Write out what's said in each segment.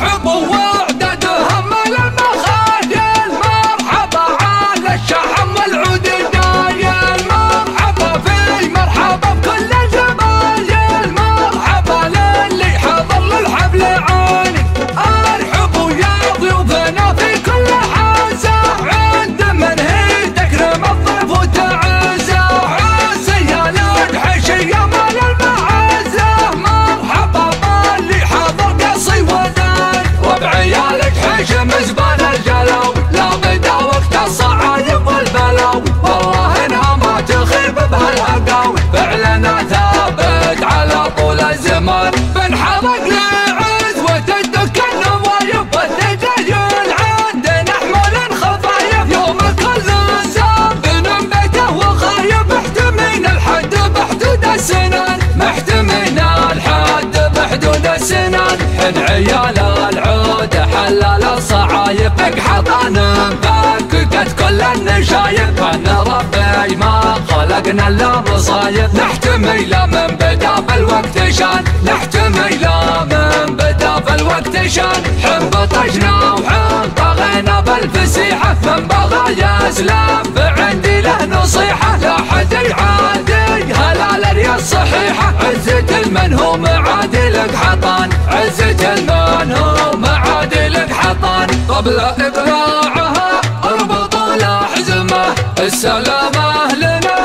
الحب وعدد همل المخايل، مرحبا على الشحم والعود الدايل، مرحبا في مرحبا بكل الجمايل، مرحبا للي حضر للحفل عاني. ارحبوا يا ضيوفنا في كل حازة، عند من هي تكرم الضيف وتعزه، عزية للحشية مال المعزة، مرحبا باللي حضر قصي ودان، وبعيالك حشم زبان الجلاوي، لا بدا وقت الصعايب والبلاوي، والله انها ما تخيب بهالعقاوي، فعلنا ثابت على طول الزمان، بنحرق لعزوة الدك النوايب والثقايل، عندنا حمول خفايف يوم كل زام، بننبته وخايب محتمين الحد بحدود السنان، محتمين الحد بحدود السنان، حن عيال العود حلال الصعايب، حطانا مفككت كل النشايب، فن ربي ما خلقنا الا مصايب، نحتمي لا من بدا بالوقت شان، نحتمي لا من بدا بالوقت شان، حن بطشنا وحن طغينا بالفسيحة، من بغى يسلم فعندي له نصيحة، لا حد يعادي هلال الرياض صحيحة، عزة المنهوم عادلك حطان، عزة المنهوم عادلك حطان، قبل إقلاعها اربطوا الأحزمة، السلامة لنا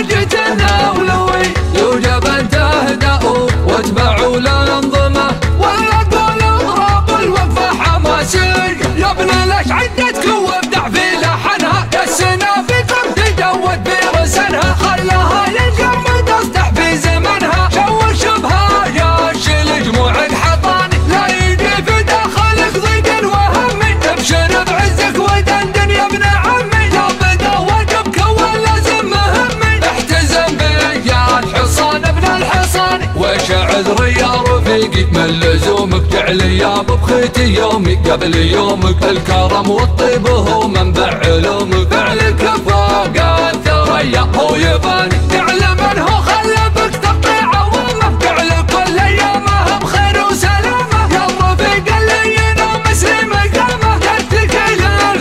حاجتنا ولوي، يوجب أن تهدأوا واتبعوا الأنظمة، ولا تقول اضرب الوقفة حماسية، يا ابن ليش عدتك وابدع في لحنها، يسنا فيكم تجود برسنها، خلاها يجمد اصدح في زمنها، شوش بها يا الشل جموعك حطاني، لا يجي في داخلك ضيق وهمي، ابشر بعزك ودندن يا ابن عمي، لا بدا واجبك ولازم مهمي، احتزم بي يا الحصان ابن الحصاني، وش عذري يا رفيقي من لزومك، جعلي يا بخيتي يومي قبل يومك، الكرم والطيب هو منبع علومك، فعلك فوق الثريا هو يباني، فعل من هو خلفك تقي عوامه، فعل كل ايامه بخير وسلامه، يا الرفيق اللي ينام مسلم قامه، يتكي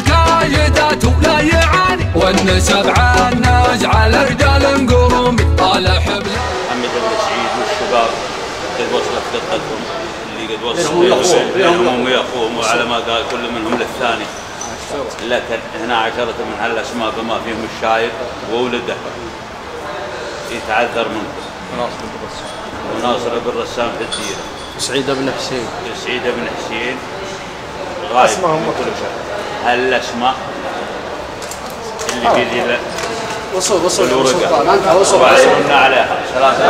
للكايدات ولا يعاني، والنسب عالناس على رجال قرومي، طال حبل محمد السعيد والشباب قد وصلت دقتهم اللي قد وصلوا بينهم واخوهم، وعلى ما قال كل منهم للثاني، لكن هنا 10 من هالاسماء بما فيهم الشايب وولده يتعذر منكم، وناصر بن رسام في الديره، سعيد بن حسين، سعيد بن حسين غايب من كل شيء، هالاسماء اللي في ذي وصل الورقه وصلنا عليها 3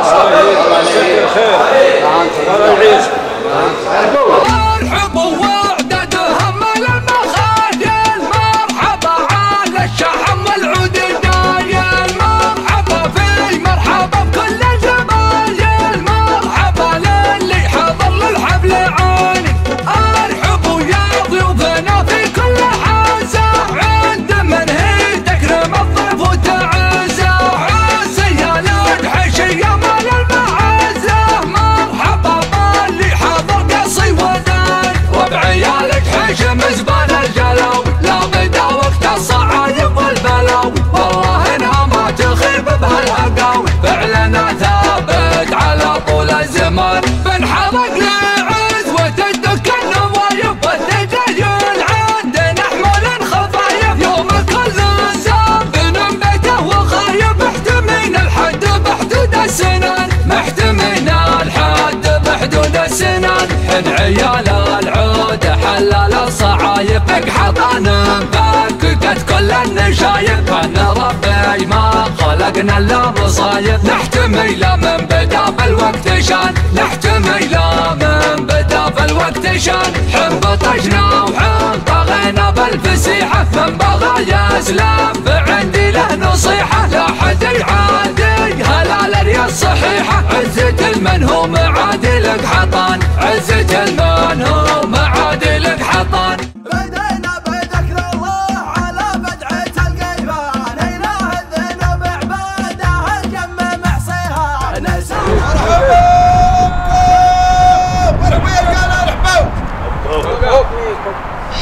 الحب وعدد همل المخايل، مرحبا على الشحم والعود الدايل، مرحبا في مرحبا بكل الجمايل، مرحبا للي حضر للحفل عاني. ارحبوا يا ضيوفنا في كل حازة، عند من هي تكرم الضيف وتعزه، عزية للحشية مال المعزة، مرحبا باللي حضر قصي ودان، وبعيالك حشم زبان الجلاوي، لا بدا وقت الصعايب والبلاوي، والله انها ما تخيب بهالعقاوي، فعلنا ثابت على طول الزمان، بنحرق لعزوة الدك النوايب والثقايل، عندنا حمول خفايف يوم كل زام، بننبته وخايب محتمين الحد بحدود السنان، محتمين الحد بحدود السنان، حن عيال العود حلال الصعايب، حطانا مفككت كل النشايب، فن ربي ما خلقنا الا مصايب، نحتمي لا من بدا بالوقت شان، نحتمي لا من بدا بالوقت شان، حن بطشنا وحن طغينا بالفسيحة، من بغى يسلم فعندي له نصيحة، لا حد يعادي هلال الرياض صحيحة، عزة المنهوم عادلك حطان، عزة المنهوم عادلك حطان. بدينا بذكر الله على بدعة القيبان، إله الذنوب عباده الجم معصيها نسيها.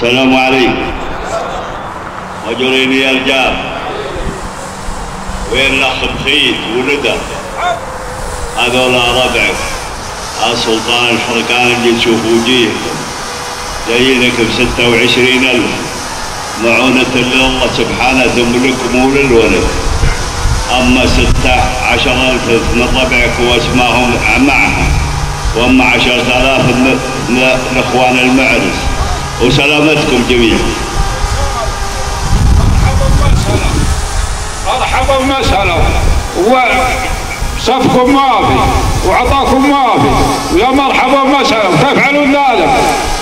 السلام عليكم. رجلين يا رجال، وين الاخ بخيت وندى؟ هذول ربعك، سلطان الحركان اللي تشوفوا وجيهكم جايينك ب26,000 معونة الله سبحانه تملكم وللولد. اما 16,000 من ربعك واسمائهم معها، واما 10,000 من الاخوان المعرس. وسلامتكم جميعا. مرحبا ومسهلا، وصفكم ما في وعطاكم ما في، ويا مرحبا ومسهلا وتفعلون ذلك.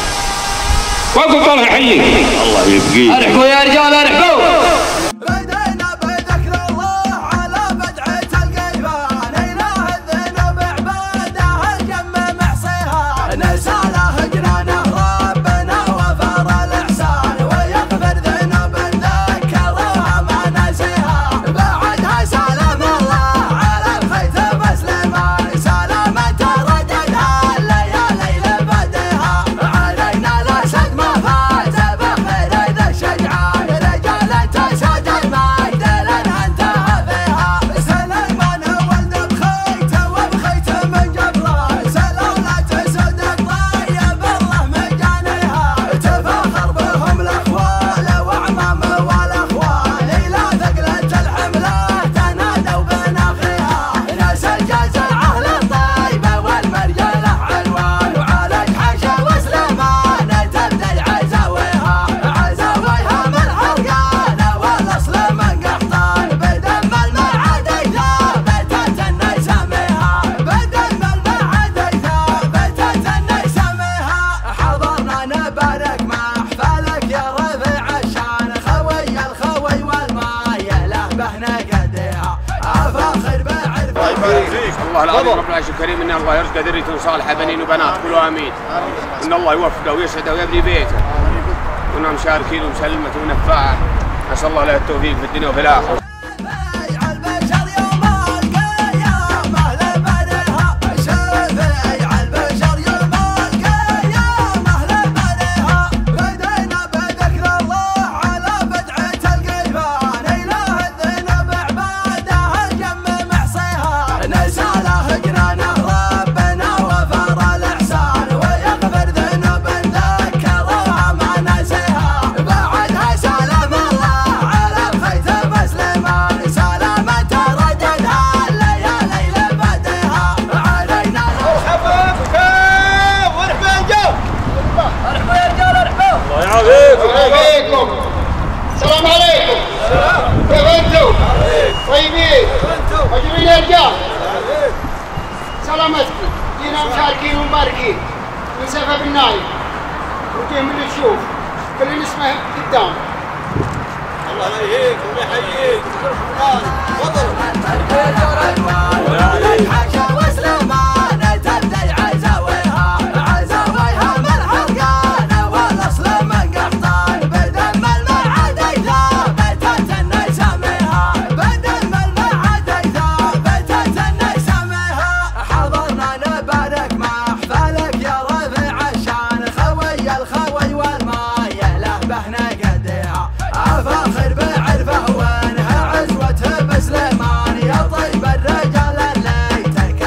وقف الله يحييك. الله يبقيك. ارحبوا يا رجال ارحبوا. بدينا بذكر الله على بدعة القيبان، إله الذنوب عباده الجم معصيها، نساله جنانه ربنا وفر الإحسان، ويغفر ذنوب ذكرها ما نسيها. بعدها سلام الله على الخيط بسليمان، سلامة رددها الليالي لبدها، علينا الأسد ما فاز بخير ذا الشجعان، رجال تسد المجد لنا انتهى فيها. سليمان ولد بخيت وبخيت من جبره، سلولة صدق طيب الله مجانيها، تفاخر بهم الاخوال واعمام والاخوال، الى ثقلة الحمله تنادوا بين اخيها، ناس الجزعه للطيبه والمرجله عنوان، وعليك حشا وسليمان تبدا عزاويها، عزاويها من حرقان والاصل من قحطان، بدم المعادي ثابتت اني سميها، بدم المعادي ثابتت اني سميها. حضرنا نبارك مع احفالك يا رفيع الشان، خوي الخوي والمايه له بهنا قديها، افاخر بعرف. الله يبارك فيك. الله العظيم رب العرش الكريم ان الله يرزق ذرية صالحة بنين وبنات، قولوا امين. ان الله يوفقه ويسعده ويبني بيته، كنا مشاركين ومسلمة ونفاعة، نسال الله له التوفيق في الدنيا وفي الاخره. شفيع البشر يوم القيامة لبنيها، شفيع البشر يوم القيامة لبنيها، بدينا بذكر الله على بدعة القيبان، إله الذنوب عباده الجم معصيها، نساله جنانه ربنا وفر الإحسان، ويغفر ذنوب ذكرها ما نسيها. بعدها سلام الله على الخيط بسليمان، سلامة رددها الليالي لبدها، علينا ارحبوا يا رجال ارحبوا. الله يعافيكم. عليكم. السلام عليكم. كيف انتم؟ طيبين؟ مجرمين يا رجال. سلامتكم. جينا مشاركين ومباركين من سفف النايم، وجيه من الشوف، كل نسمه قدام. الله يحييك ويحييك. وعليك حشا وسليمان تبدا عزاويها، عزاويها من حرقان والاصل من قحطان، بدم المعادي ثابتت اني سميها، بدم المعادي ثابتت اني سميها. حضرنا نبارك مع احفالك يا رفيع الشان، خوي الخوي والمايه له بهنا قديها، افاخر بعرفه وانها عزوته بسليمان، يا طيب الرجال اللي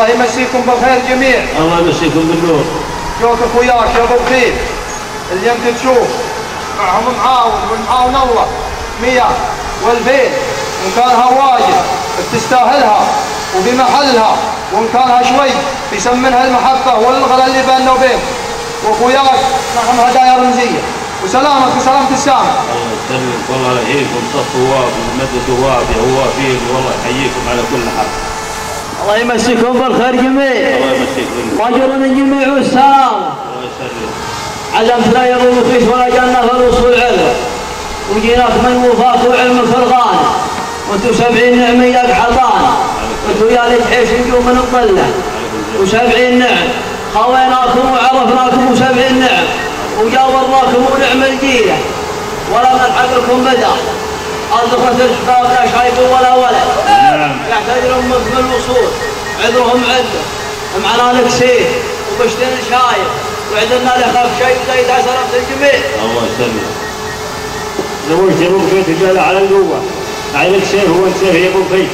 الله يمسيكم بالخير جميع. الله يمسيكم بالنور. جوك اخوياك يا ابو بخيت اللي انت تشوف معهم معاون والمعاون الله 100 و2000 وان كانها واجد بتستاهلها وبمحلها وان كانها شوي بيسمنها المحبه والغلا اللي بيننا وبين واخوياك معهم هدايا رمزيه وسلامك وسلامة السامع. الله يسلمك والله يحييكم صف ووافي ومدد ووافي ووافيك والله يحييكم على كل حال. الله يمسيكم بالخير جميع. الله يمسيك بالخير. واجر من جميع والسلام. الله يسلمك. علمت لا يضر مفيش ولا جنة في الوصول علم. وجيناك من وفاك وعلم الفرقان. وانتو 70 نعمة ياك حضان. وانتو يا ليت حيش نجوم من الظلة. و70 نعم. خويناكم وعرفناكم و70 نعم. وجاورناكم ونعم الجيلة ولا نلحق لكم بدا أصدقة الشباب لا شايب ولا ولد يحتاج لهم في الوصول عذرهم عدة معنا لك سيف وبشتين شايب وعدنا لخاف شيء زي سلامة الجميع. الله يسلمك. زوجت ابو بخيت رجال على القوة عليك سيف هو سيف يا ابو بخيت.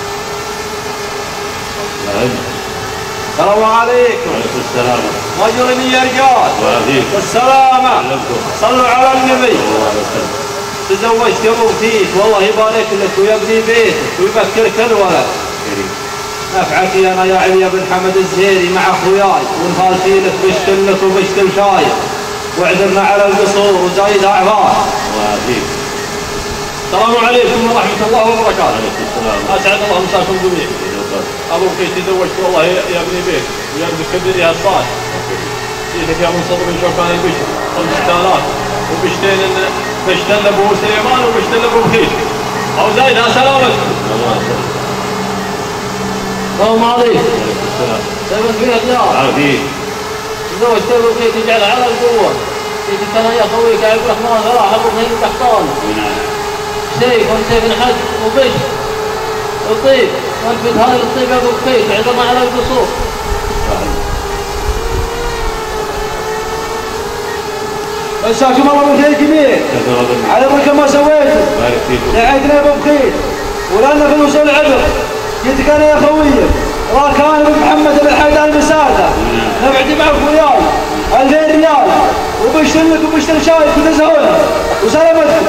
السلام عليكم. وعليكم السلام. واجرني يا رجال. وعافيك. والسلامة. صلوا على النبي. الله يسلمك. تزوجت يا ابو بخيت والله يبارك لك ويبني بيتك ويبكرك الولد. نفعك انا يا علي بن حمد الزهيري مع اخوياي ونفالتي لك بشتل لك وبشتل شايب وعذرنا على القصور وزايد اعمار. وعافيك. السلام عليكم ورحمة الله وبركاته. وعليكم السلام. اسعد الله مساكم جميع. ابو بخيت تزوجت والله يبني بيت ويبني كبير يا الصاد. جيتك يا من صدر شوكاني بشر 5000 وبشتين بشتل ابو سليمان وبشتل ابو بخيت. او زايدها سلامتكم. الله يسلمك. السلام عليكم. وعليكم السلام. سيبك فيها ديار. عافيك. تزوجت ابو بخيت يجعل على القوة. جيتك انا يا خويك يا عبد الرحمن فراح ابو بخيت تحتان. نعم. سيف وانت سيف الحج وبشر الطيب وانفذ هذا الطيب يا ابو بخيت عذرنا على القصور. مساكم الله بالخير جميع على بركة ما سويته. بارك فيكم. ساعدنا يا ابو بخيت ولنا في الوصول عبر. جيتك انا يا خوي راكان بن محمد بن حيدان المساعدة نبعدي مع اخوياي 2000 ريال وبشتري لك وبشتري شاي وتزهون وسلامتكم.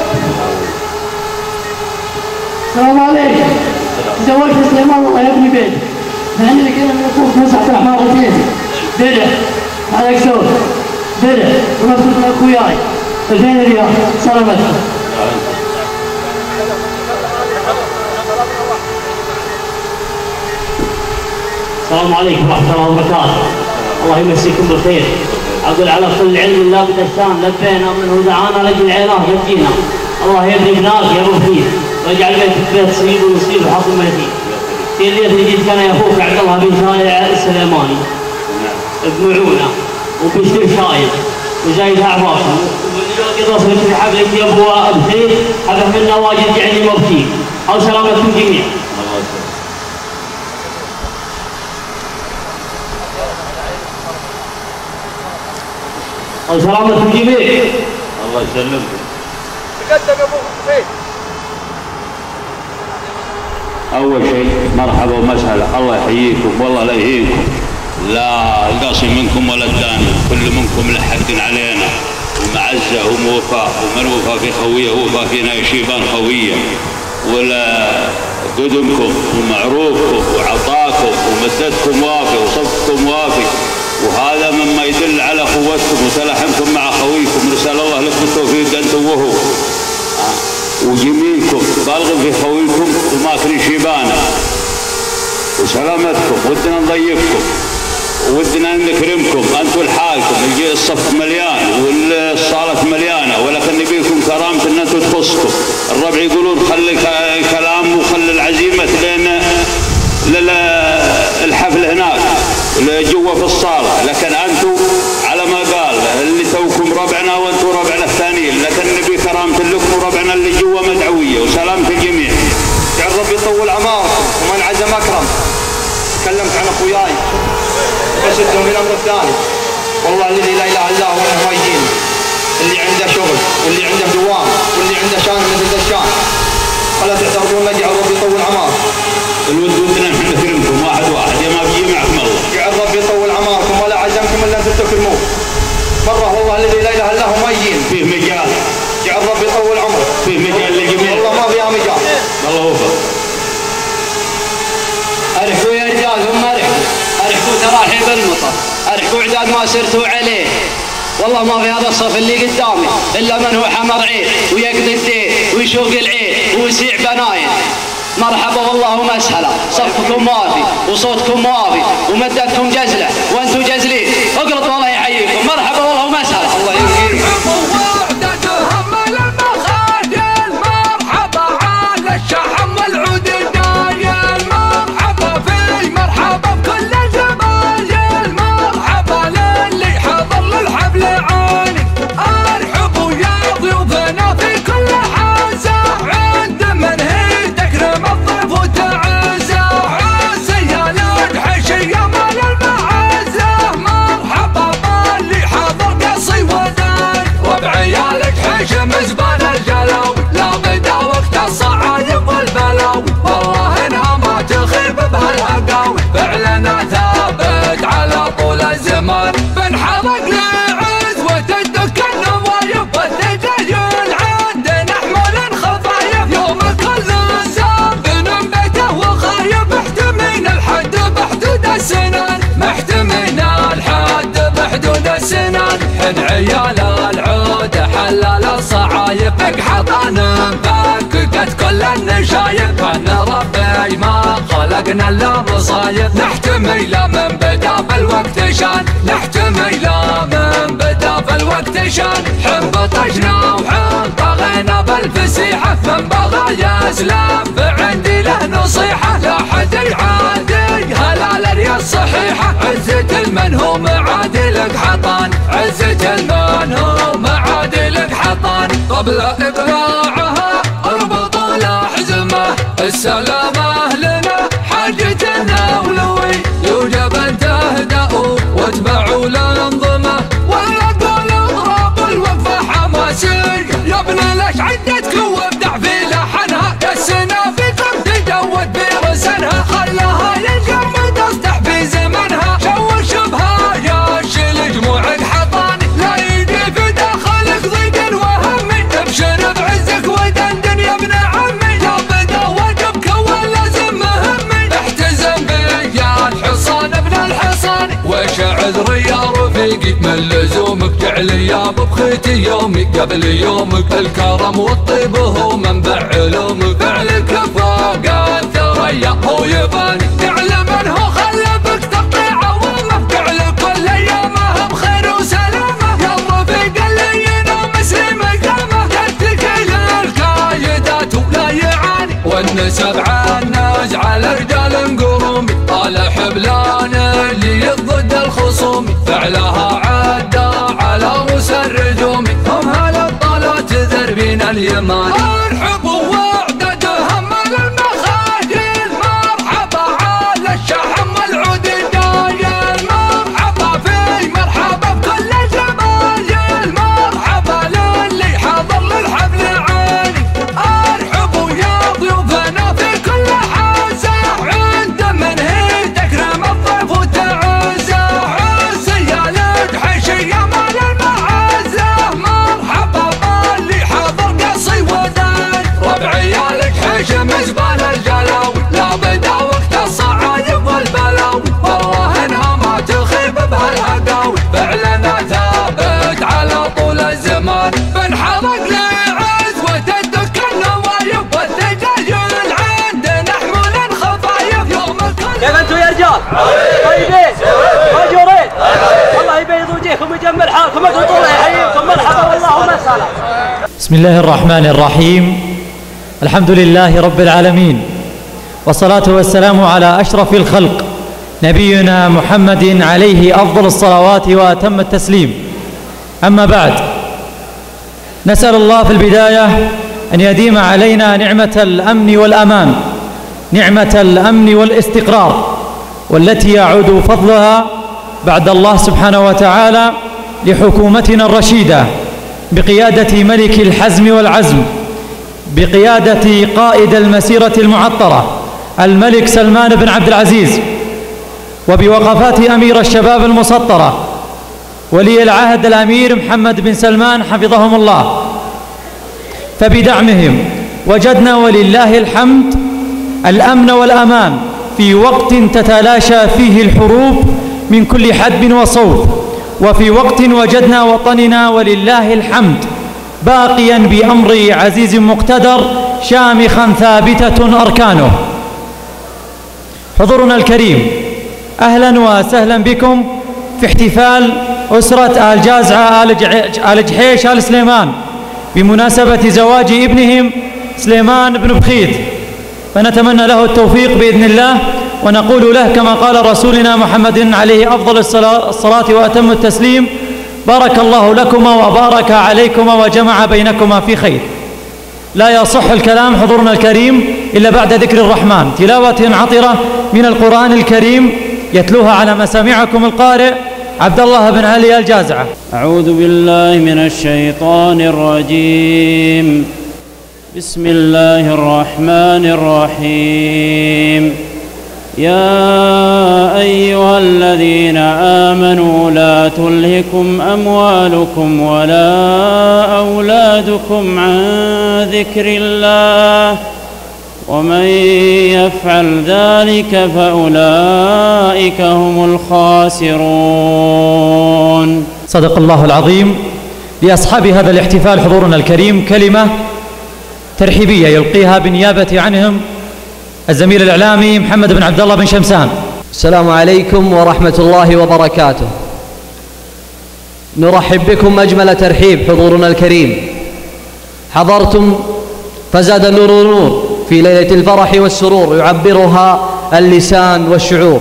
السلام عليكم. تزوجت سليمان الله يبني بيت. فهني لك انا من اخوك مسعد الرحمن غزيزي. درع عليك زوج. درع ونفسك من اخوياي 2000 ريال سلامتكم. السلام عليكم ورحمة الله وبركاته. الله يمسيكم بالخير. أقول على كل علم لا بدشان لبينا منه دعانا لجل عيناه يبجينا. الله يبني بناك يا ابو بخيت ويجعل بيتك بيت سيد ونصيب وحظ ملكي. في الليل اللي جيت كان يا اخوك عبد الله بن شايع السليماني بمعونه وبشتري شايب وزايد اعماركم واللي وصلت في حبلك يا ابو بخيت هذا منا واجد يعني مبكي. او سلامتكم جميعا. او سلامتكم جميعا. الله يسلمك. تقدم يا ابو بخيت. أول شيء مرحبا ومسهلا. الله يحييكم والله لا يهينكم. لا القاصي منكم ولا الثاني. كل منكم له حق علينا ومعزة وموفاء ومن وفى في خوية وفى فينا يشيبان خوية ولا قدمكم ومعروفكم وعطاكم ومدتكم وافي وصفكم وافي وهذا مما يدل على قوتكم وتلاحمكم مع خويكم. رسال الله لكم التوفيق أنتم وهو وجميلكم بالغ في خويكم وماكل شيبانا وسلامتكم. ودنا نضيفكم ودنا نكرمكم انتم لحالكم. الصف مليان والصالة مليانة ولكن نبيكم كرامة ان انتم تخصكم. الربع يقولون خلي الكلام وخلي العزيمة لين الحفل هناك جوا في الصالة. لكن انتم على ما قال اللي توكم ربعنا وانتم ربعنا الثانيين. لكن نبي كرامة لكم وربعنا اللي جوا مدعوية وسلامة الجميع. جعل ربي يطول اعماركم ومن عزم اكرم. تكلمت عن اخوياي بشدهم في الامر الثاني. والله الذي لا اله الا هو انه ما يجيني. اللي عنده شغل واللي عنده دوام واللي عنده شان مثل الشان. فلا تعترضون. جعل ربي يطول اعماركم. الود ودنا نحن نكرمكم واحد واحد. يا ما بيجي معكم الله وفق. ارحبوا يا رجال، هم ارحبوا تراحيب المطر، ارحبوا عداد ما سرتوا عليه. والله ما في هذا الصف اللي قدامي الا من هو حمر عين ويقضي الدين ويشوق العين ويسيع بناين. مرحبا والله ومسهلا، صفكم وافي وصوتكم وافي ومدتكم جزله وانتم جزلين. اقرط والله يحييكم. مرحبا والله ومسهلا. الله يبقيكم. بنحرق لعزوة الدكة النوايب والتجايل عندنا حمول خفايف يوم كل ساب بيته وخايب محتمين الحد بحدود السنان محتمين الحد بحدود السنان حن عيال العود حلال الصعايب اقحطان فككت كل النشايب كان ربي ما خلقنا الا مصايب نحتمي من بدا بالوقت شان نحتمي من بدا بالوقت شان حن بطشنا وحن طغينا بالفسيحة من بغى يسلم فعندي له نصيحة لا حد يعادي هلال رياض صحيحة عزة المنهوم عادلك حطان عزة المنهوم عادلك حطان قبل إقراعها اربطوا الأحزمة السلامة لنا حاجتنا ولوي يوجب أن تهدأوا واتبعوا الأنظمة ولا قول اضرب الوقفة حماسية يا ابن ليش عدتك وابدع في لحنها يا السنافكم تجود برسنها خلاها يجمد اصدح في زمنها شوش بها يا الشل جموعك حطاني لا يجي في داخلك ضيق وهمي ابشر بعزك ودندن يا ابن عمي لا بدا واجبك ولا زم مهمي احتزم بي يا الحصان ابن الحصان وش عذري يا رفيقي من لزومك جعلي يا بخيتي يومي قبل يومك الكرم والطيب هو منبع علومك فعلك فوق الثريا هو يباني فعل من هو خلفك تقطيعه وامه فعل كل ايامه بخير وسلامه يا الرفيق اللي ينوم مسلم قامه يتكي للكايدات ولا يعاني والنسب عالناز على رجال قرومي طال حبلان اللي ضد الخصوم فعلها عدى على رؤوس الرجوم هم هالابطالات ذربين اليمان ارحبوا وعددهم المخاجل مرحبا على الشحم العود الدايل مرحبا في مرحبا بكل الجمايل مرحبا للي حضر للحفل عيني ارحبوا يا ضيوفنا في كل حازة عند من هي تكرم الضيف وتعزه عزية لدحشية مال المعزة مرحبا باللي حضر قصي ودان ربعي لك حشم زبال الجلاوي لا بدا وقت الصعايب والبلاوي والله انها ما تخيب بهالهقاوي فعلنا ثابت على طول الزمان بنحرق لعزوة الدكة النوايب والتجايل عندنا حمول خفايف يوم كل كيف انتم يا رجال؟ طيبين؟ ماجورين؟ الله يبيض وجهكم ويجمل حالكم وتطول يحييكم مرحبا والله ومسهلا. بسم الله الرحمن الرحيم. الحمد لله رب العالمين والصلاة والسلام على أشرف الخلق نبينا محمد عليه أفضل الصلوات وأتم التسليم. أما بعد، نسأل الله في البداية أن يديم علينا نعمة الأمن والأمان، نعمة الأمن والاستقرار، والتي يعود فضلها بعد الله سبحانه وتعالى لحكومتنا الرشيدة بقيادة ملك الحزم والعزم، بقيادة قائد المسيرة المعطرة الملك سلمان بن عبد العزيز، وبوقفات أمير الشباب المسطرة ولي العهد الأمير محمد بن سلمان حفظهم الله. فبدعمهم وجدنا ولله الحمد الأمن والأمان في وقت تتلاشى فيه الحروب من كل حدب وصوب، وفي وقت وجدنا وطننا ولله الحمد باقيا بأمر عزيز مقتدر شامخا ثابتة أركانه. حضورنا الكريم، أهلا وسهلا بكم في احتفال أسرة آل جازعة آل جحيش آل سليمان بمناسبة زواج ابنهم سليمان بن بخيت، فنتمنى له التوفيق بإذن الله، ونقول له كما قال رسولنا محمد عليه أفضل الصلاة وأتم التسليم: بارك الله لكما وبارك عليكما وجمع بينكما في خير. لا يصح الكلام حضورنا الكريم إلا بعد ذكر الرحمن، تلاوة عطرة من القرآن الكريم يتلوها على مسامعكم القارئ عبد الله بن علي الجازعة. أعوذ بالله من الشيطان الرجيم. بسم الله الرحمن الرحيم. يا أيها الذين آمنوا لا تلهكم أموالكم ولا أولادكم عن ذكر الله ومن يفعل ذلك فأولئك هم الخاسرون. صدق الله العظيم. لأصحاب هذا الاحتفال حضورنا الكريم كلمة ترحيبية يلقيها بنيابة عنهم الزميل الإعلامي محمد بن عبد الله بن شمسان. السلام عليكم ورحمة الله وبركاته. نرحب بكم أجمل ترحيب حضورنا الكريم. حضرتم فزاد النور نور في ليلة الفرح والسرور يعبرها اللسان والشعور.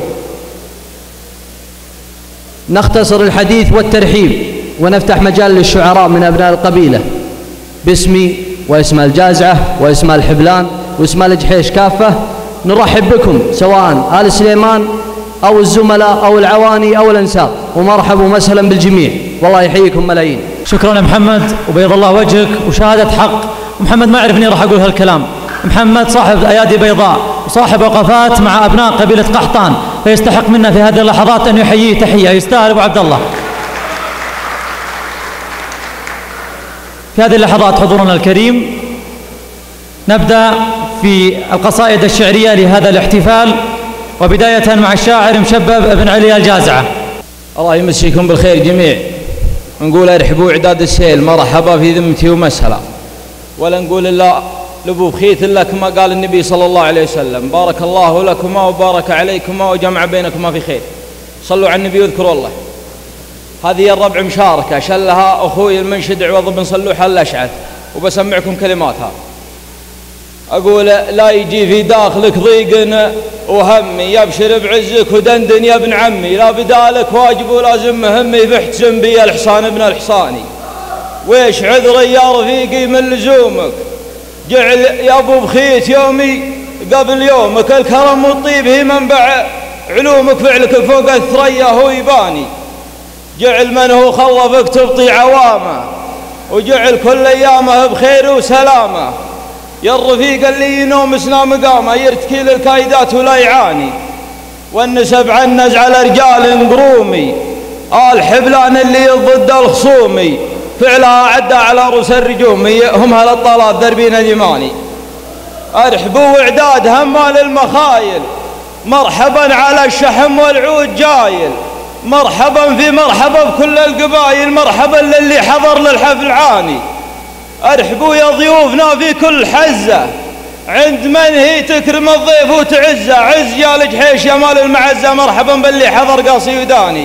نختصر الحديث والترحيب ونفتح مجال للشعراء من أبناء القبيلة باسمي واسم الجازعة واسم الحبلان واسم الجحيش كافة. نرحب بكم سواء آل سليمان أو الزملاء أو العواني أو الأنساب، ومرحبا ومسهلا بالجميع، والله يحييكم ملايين. شكرا يا محمد، وبيض الله وجهك وشهادة حق. محمد ما يعرف اني راح اقول هالكلام. محمد صاحب ايادي بيضاء وصاحب وقفات مع ابناء قبيله قحطان، فيستحق منا في هذه اللحظات ان يحييه تحيه. يستاهل ابو عبد الله. في هذه اللحظات حضورنا الكريم نبدا في القصائد الشعريه لهذا الاحتفال، وبدايه مع الشاعر مشبب بن علي الجازعه. الله يمسيكم بالخير جميع. نقول ارحبوا عداد السيل، مرحبا في ذمتي ومسهلا. ولا نقول الا لابو بخيت الا كما قال النبي صلى الله عليه وسلم: بارك الله لكما وبارك عليكما وجمع بينكما في خير. صلوا على النبي واذكروا الله. هذه الربع مشاركه شلها اخوي المنشد عوض بن صلوح الاشعث، وبسمعكم كلماتها. اقول: لا يجي في داخلك ضيق وهمي، يبشر بعزك ودندن يا ابن عمي، لا بدالك واجب ولازم مهمي، فاحتسم بي الحصان ابن الحصاني. ويش عذري يا رفيقي من لزومك، جعل يا ابو بخيت يومي قبل يومك، الكرم والطيب هي منبع علومك، فعلك فوق الثريا هو يباني. جعل من هو خوفك تبطي عوامه، وجعل كل ايامه بخير وسلامه. يا الرفيق اللي ينوم سنا مقامه، يرتكي للكايدات ولا يعاني. والنسب عن نزع الرجال قرومي، الحبلان اللي ضد الخصومي، فعلها عدى على رؤوس الرجوم، هم هالطلات دربين اليماني. ارحبوا واعداد همال المخايل، مرحبا على الشحم والعود جايل، مرحبا في مرحبا بكل القبايل، مرحبا للي حضر للحفل عاني. ارحبوا يا ضيوفنا في كل حزه، عند من هي تكرم الضيف وتعزه، عز يا الجحيش يا مال المعزه، مرحبا باللي حضر قاصي وداني.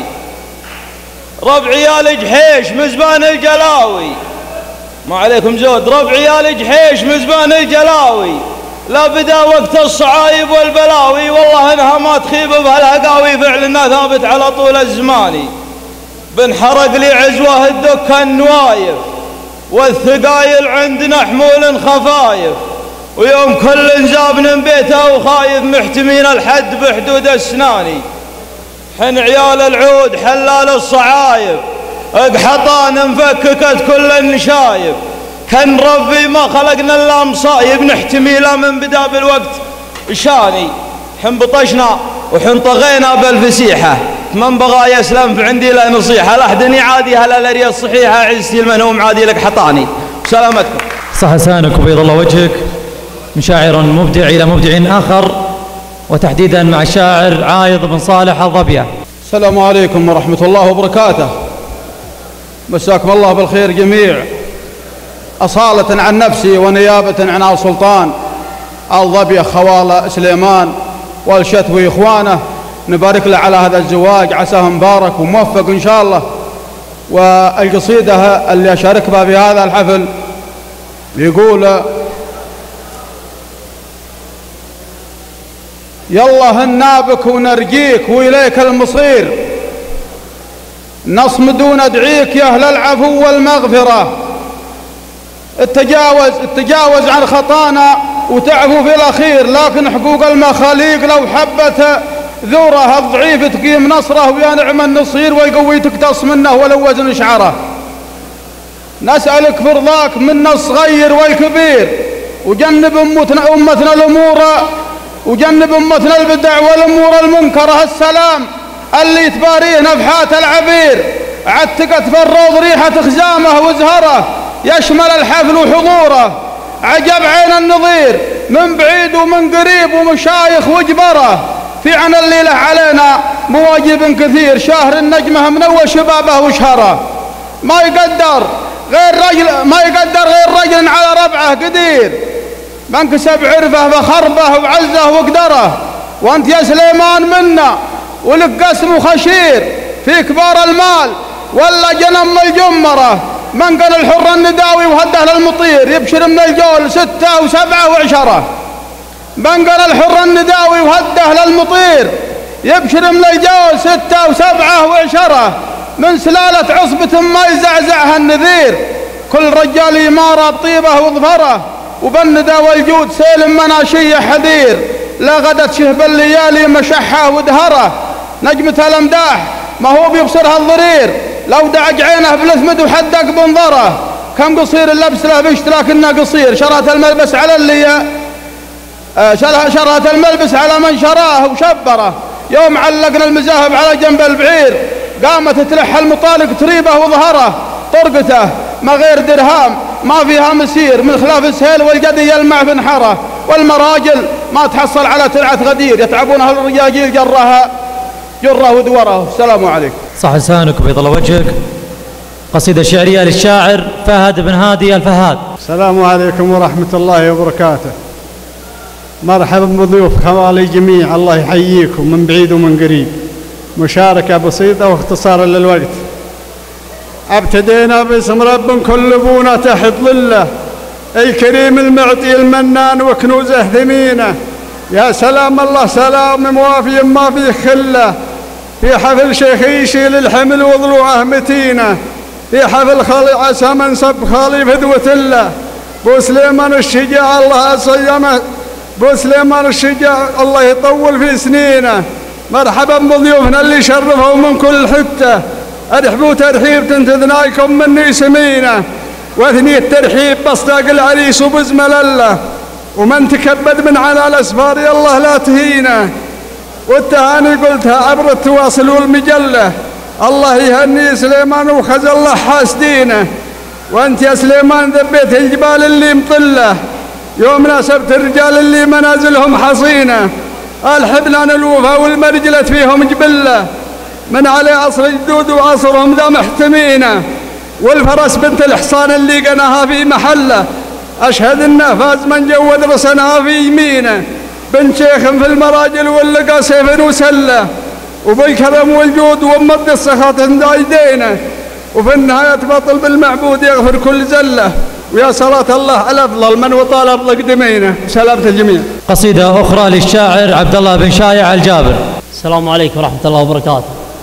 ربعي يا الجحيش مزبان الجلاوي، ما عليكم زود، ربعي يا الجحيش مزبان الجلاوي، لا بدا وقت الصعايب والبلاوي، والله انها ما تخيب بهالهقاوي، فعلنا ثابت على طول الزماني. بنحرق لي عزوه الدكه النوايف، والثقايل عندنا حمول خفايف، ويوم كل زاب من بيته وخايف، محتمين الحد بحدود السناني. حن عيال العود حلال الصعايب، اقحطان مفككت كل النشايب، كان ربي ما خلقنا الا مصايب، نحتمي لا من بدا بالوقت شاني. حن بطشنا وحن طغينا بالفسيحه، من بغى يسلم فعندي له نصيحه، لحدني عادي هلا الاريا الصحيحه، عزتي المنوم عادي لك حطاني. سلامتكم. صح لسانك وبيض الله وجهك. من شاعر مبدع إلى مبدع آخر، وتحديدا مع الشاعر عايض بن صالح الظبية. السلام عليكم ورحمة الله وبركاته. مساكم الله بالخير جميع. أصالة عن نفسي ونيابة عن آل سلطان الظبية خوالة سليمان والشتوي إخوانه، نبارك له على هذا الزواج، عساه مبارك وموفق إن شاء الله. والقصيدة اللي أشارك بها في هذا الحفل يقول: يلا هنابك ونرجيك وإليك المصير، نصمد وندعيك يا أهل العفو والمغفرة. التجاوز عن خطانا وتعفو في الأخير، لكن حقوق المخاليق لو حبت ذوره، الضعيف تقيم نصره ويا نعم النصير، ويقوي تقتص منه ولو وزن شعره. نسألك برضاك منا الصغير والكبير، وجنب أمتنا الأمور، وجنب أمتنا البدع والأمور المنكرة. السلام اللي تباريه نفحات العبير، عتقت في الروض ريحة خزامه وزهره، يشمل الحفل وحضوره عجب عين النظير، من بعيد ومن قريب ومشايخ وجبره. في عن الليلة علينا مواجب كثير، شهر النجمة منوى شبابه وشهره. ما يقدر غير رجل على ربعه قدير، من كسب عرفه فخربه وعزه وقدره. وانت يا سليمان منا ولك قسم وخشير، في كبار المال ولا جنم الجمره. من قال الحر النداوي وهده للمطير، يبشر من الجول 6 و7 و10. من قال الحر النداوي وهده للمطير، يبشر من الجول 6 و7 و10. من سلالة عصبة ما يزعزعها النذير، كل رجال إمارة بطيبه وظفره. وبالندى والجود سيل مناشية حذير، لا غدت شهب الليالي مشحه ودهره. نجمة الأمداح ما هو بيبصرها الضرير، لو دعج عينه بالثمد وحدق بنظره. كم قصير اللبس له بشت لكنه قصير، شرهت الملبس على اللي شرهت الملبس على من شراه وشبره. يوم علقنا المزاهب على جنب البعير، قامت تلح المطالق تريبه وظهره. طرقته ما غير درهام ما فيها مسير، من خلاف السهيل والجدي يلمع في نحره. والمراجل ما تحصل على تلعة غدير، يتعبونها الرجاجيل جره ودوره. السلام عليكم. صح لسانك وبيض الله وجهك. قصيدة شعرية للشاعر فهد بن هادي الفهاد. السلام عليكم ورحمة الله وبركاته. مرحبا بضيوف خوالي جميع، الله يحييكم من بعيد ومن قريب. مشاركة بسيطة واختصارا للوقت. ابتدينا باسم رب كل بونا تحت ظله، الكريم المعطي المنان وكنوزه ثمينه. يا سلام الله سلام موافي ما فيه خله، في حفل شيخي يشيل الحمل وضلوعه متينه، في حفل خالي عسى منصب خالي فدوة الله. بو سليمان الشجاع الله صيمه، بو سليمان الشجاع الله يطول في سنينه. مرحبا بضيوفنا اللي شرفوا من كل حته، ارحبوا ترحيب تنتظناكم مني سمينه. واثني الترحيب بصداق العريس وبزمل الله، ومن تكبد من على الاسفار يا الله لا تهينه. والتهاني قلتها عبر التواصل والمجله، الله يهني سليمان وخز الله حاسدينه. وانت يا سليمان ذبيت الجبال اللي مطله، يوم ناسبت الرجال اللي منازلهم حصينه. الحبلان الوفا والمرجلة فيهم جبله، من علي عصر الجدود وعصرهم ذا محتمينه. والفرس بنت الحصان اللي قناها في محله، أشهد إنه فاز من جود رسنها في يمينه. بنت شيخ في المراجل واللقى سيف وسله، وبالكرم والجود ومد السخط عند أيدينا. وفي النهاية بطل بالمعبود يغفر كل زله، ويا صلاة الله على أفضل من وطال أرض قدمينه. سلامة الجميع. قصيدة أخرى للشاعر عبد الله بن شايع الجابر. السلام عليكم ورحمة الله وبركاته.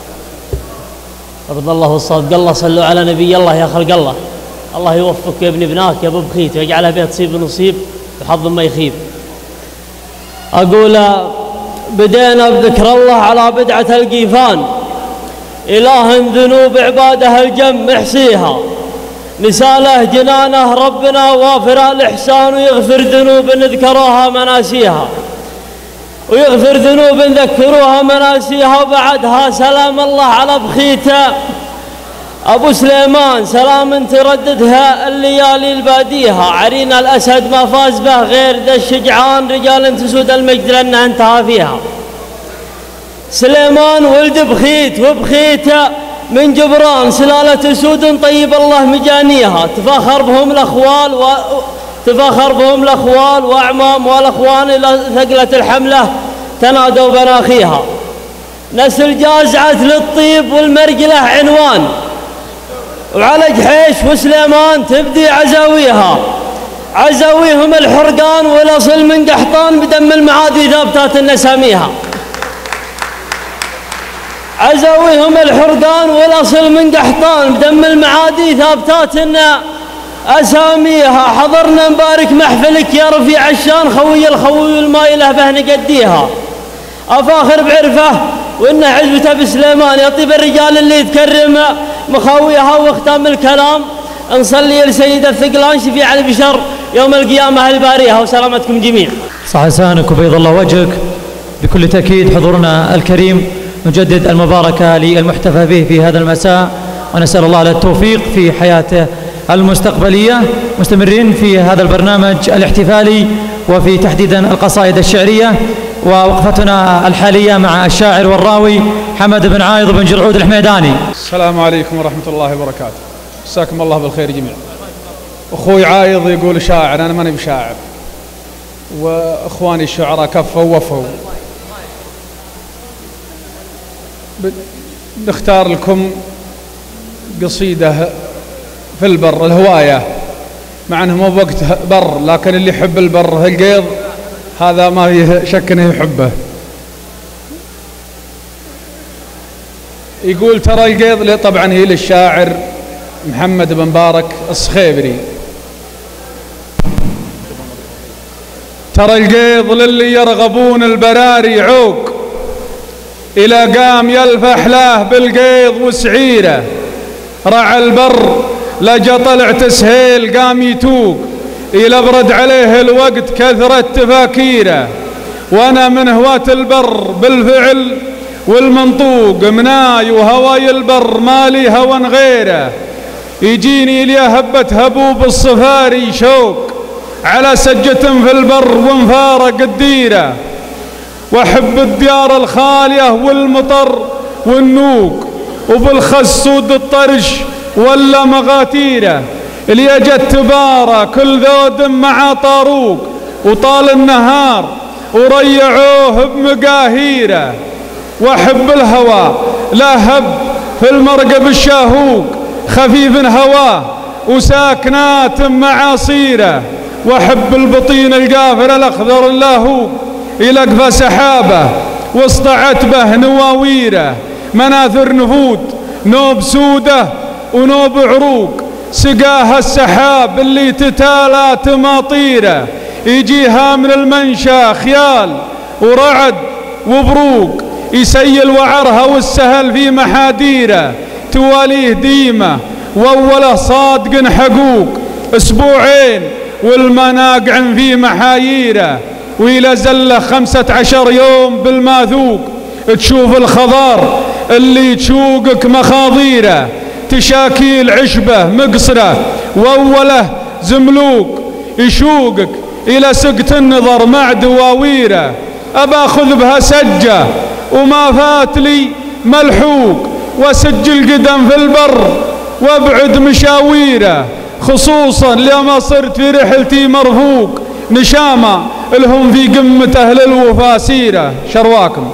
رضي الله والصدق الله، صلوا على نبي الله يا خلق الله. الله يوفقك يا ابن ابناك يا ابو بخيت، ويجعلها بها تصيب نصيب وحظ ما يخيب. أقول بدينا بذكر الله على بدعة القيفان، إله ذنوب عباده الجم يحصيها، نساله جنانه ربنا وافر الإحسان، ويغفر ذنوب ذكروها مناسيها، ويغفر ذنوب ذكروها مناسيها. وبعدها سلام الله على بخيته، أبو سليمان سلام ترددها الليالي الباديها، عرينا الأسد ما فاز به غير ذا الشجعان، رجال تسود المجد لأنها انتهى فيها. سليمان ولد بخيت وبخيته من جبران، سلالة سود طيب الله مجانيها، تفاخر بهم الأخوال وأعمام والأخوان إلى ثقلة الحملة تنادوا بناخيها. نسل جازعة للطيب والمرجلة عنوان، وعلى جحيش وسليمان تبدي عزاويها، عزاويهم الحرقان والأصل من قحطان بدم المعادي ثابتات نساميها. عزاويهم الحرقان والأصل من قحطان بدم المعادي ثابتات أساميها. حضرنا نبارك محفلك يا رفيع الشان، خوي الخوي المايله به نقديها. أفاخر بعرفه وإنه عزبته بسليمان، يطيب الرجال اللي يتكرم مخاويها. واختام الكلام نصلي لسيد الثقلان شفيع البشر يوم القيامة الباريها، وسلامتكم جميع. صح لسانك وبيض الله وجهك. بكل تأكيد حضورنا الكريم نجدد المباركة للمحتفى به في هذا المساء، ونسأل الله التوفيق في حياته المستقبلية. مستمرين في هذا البرنامج الاحتفالي وفي تحديدا القصائد الشعرية، ووقفتنا الحالية مع الشاعر والراوي حمد بن عايض بن جرعود الحميداني. السلام عليكم ورحمة الله وبركاته، مساكم الله بالخير جميعا. أخوي عايض يقول شاعر، أنا ماني بشاعر، وإخواني الشعراء كفوا ووفوا. نختار لكم قصيدة في البر، الهواية، مع أنه مو بوقت بر، لكن اللي يحب البر القيض هذا ما فيه شك أنه يحبه. يقول ترى القيض، طبعا هي للشاعر محمد بن مبارك الصخيبري. ترى القيض للي يرغبون البراري عوق، إلى قام يلفح له بالقيض وسعيره، رعى البر لجا طلع تسهيل قام يتوق، إلى برد عليه الوقت كثرت تفاكيره. وأنا من هواة البر بالفعل والمنطوق، مناي وهواي البر مالي هوى غيره. يجيني ليا هبة هبوب الصفاري شوق، على سجة في البر وانفارق الديره. واحب الديار الخالية والمطر والنوق، وبالخس سود الطرش ولا مغاتيره. اللي جت تبارى كل ذود مع طاروق، وطال النهار وريعوه بمقاهيره. واحب الهوى لا هب في المرقب الشاهوق، خفيف هواه وساكنات معاصيره. واحب البطين القافر الاخضر اللاهوق، يلقفى سحابه وسط عتبه نواويره. مناثر نفود نوب سوده ونوب عروق، سقاها السحاب اللي تتالى تماطيره. يجيها من المنشا خيال ورعد وبروق، يسيل وعرها والسهل في محاديره. تواليه ديمه واوله صادق حقوق، اسبوعين والمناقع في محاييره. وإلى زله 15 يوم بالماذوق، تشوف الخضار اللي تشوقك مخاضيره. تشاكيل عشبه مقصره واوله زملوق، يشوقك إلى سقط النظر مع دواويره. أباخذ بها سجه وما فات لي ملحوق، واسجل قدم في البر وابعد مشاويره. خصوصا لما صرت في رحلتي مرفوق، نشامة لهم في قمة أهل الوفا سيرة. شرواكم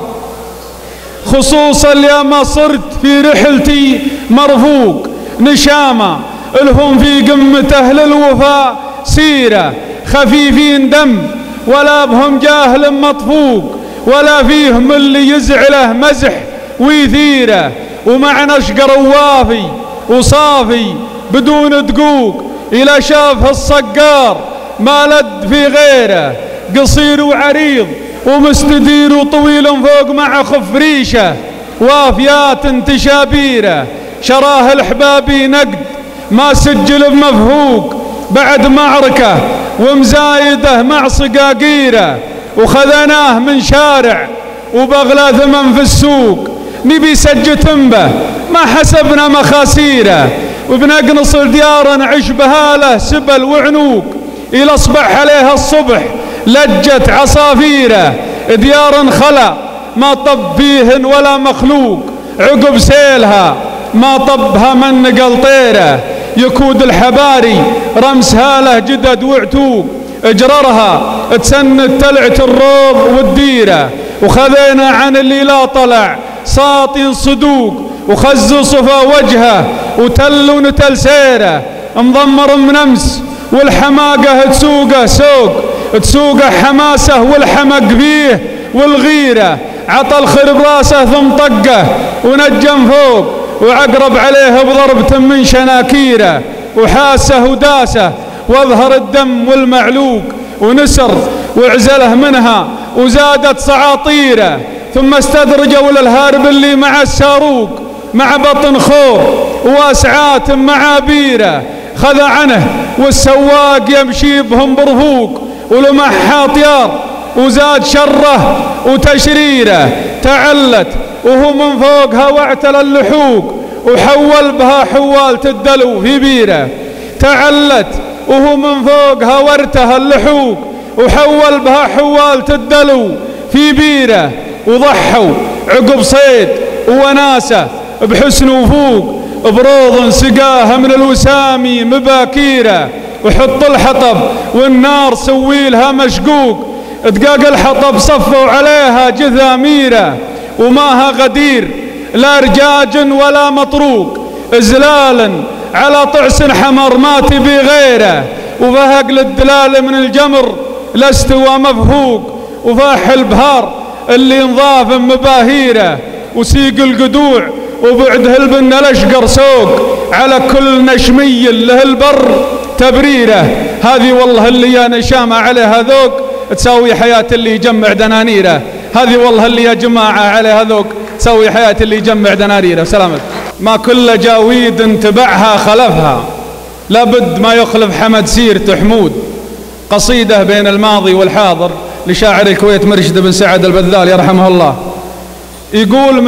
خصوصا لما صرت في رحلتي مرفوق، نشامة لهم في قمة أهل الوفا سيرة. خفيفين دم ولا بهم جاهل مطفوق، ولا فيهم اللي يزعله مزح ويثيره. ومعنا شقر وافي وصافي بدون دقوق، إلى شاف الصقار ما لد في غيره. قصير وعريض ومستدير وطويل فوق مع خف ريشه، وافيات تشابيره. شراه الحبابي نقد ما سجل بمفهوق، بعد معركة ومزايده مع صقاقيره. وخذناه من شارع وبغلى ثمن في السوق، نبي سج تنبه ما حسبنا مخاسيره، وبنقنص ديار نعش بهاله سبل وعنوق، إلى أصبح عليها الصبح لجت عصافيره، ديار خلا ما طب فيهن ولا مخلوق، عقب سيلها ما طبها من نقل طيره، يكود الحباري رمسها له جدد وعتوق، اجررها تسند تلعة الروض والديره، وخذينا عن اللي لا طلع ساطين صدوق، وخزوا صفا وجهه وتل ونتل سيره، مضمر من امس والحماقه تسوقه سوق، تسوقه حماسه والحمق فيه والغيره، عطى الخرب راسه ثم طقه ونجم فوق، وعقرب عليه بضربة من شناكيره، وحاسه وداسه واظهر الدم والمعلوق، ونسر وعزله منها وزادت سعاطيره، ثم استدرجوا للهارب اللي مع الساروق، مع بطن خور واسعات مع بيره، خذ عنه والسواق يمشي بهم برفوق، ولمحها طيار وزاد شره وتشريره، تعلت وهو من فوقها واعتلى اللحوق، وحول بها حوالة الدلو في بيره، تعلت وهو من فوقها وارتها اللحوق، وحول بها حوالة الدلو في بيره، وضحوا عقب صيد وناسه بحسن وفوق، بروض سقاها من الوسامي مباكيره، وحط الحطب والنار سويلها مشقوق، دقاق الحطب صفوا عليها جثاميره، وماها غدير لا رجاج ولا مطروق، ازلالا على طعس حمر ما تبي غيره، وفهق للدلال من الجمر لاستوى مفهوق، وفاح البهار اللي انضاف مباهيره، وسيق القدوع وبعده البن الاشقر سوق، على كل نشمي له البر تبريره، هذه والله اللي يا نشامه عليها ذوق تساوي حياه اللي يجمع دنانيره، هذه والله اللي يا جماعه عليها ذوق تسوي حياه اللي يجمع دنانيره. سلامت. ما كل جاويد تبعها خلفها، لابد ما يخلف حمد سيرته حمود. قصيده بين الماضي والحاضر لشاعر الكويت مرشد بن سعد البذال يرحمه الله، يقول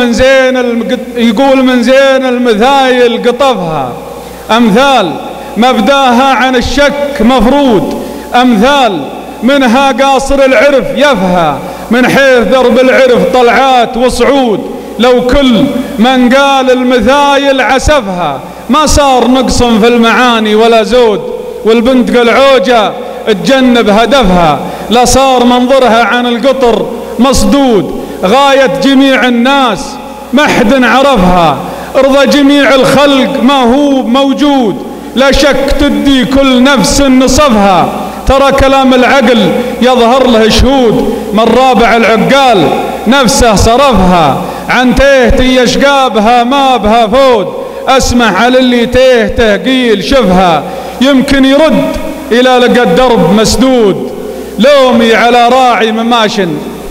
من زين المثايل قطفها، أمثال مبداها عن الشك مفروض، أمثال منها قاصر العرف يفها، من حيث درب العرف طلعات وصعود، لو كل من قال المثايل عسفها، ما صار نقص في المعاني ولا زود، والبنت قلعوجة تجنب هدفها، لا صار منظرها عن القطر مصدود، غاية جميع الناس ما حد عرفها، ارضى جميع الخلق ما هو موجود، لا شك تدي كل نفس نصفها، ترى كلام العقل يظهر له شهود، من رابع العقال نفسه صرفها، عن تهت يشقابها ما بها فود، اسمح على اللي تهته قيل شفها، يمكن يرد إلى لقى الدرب مسدود، لومي على راعي مماشن،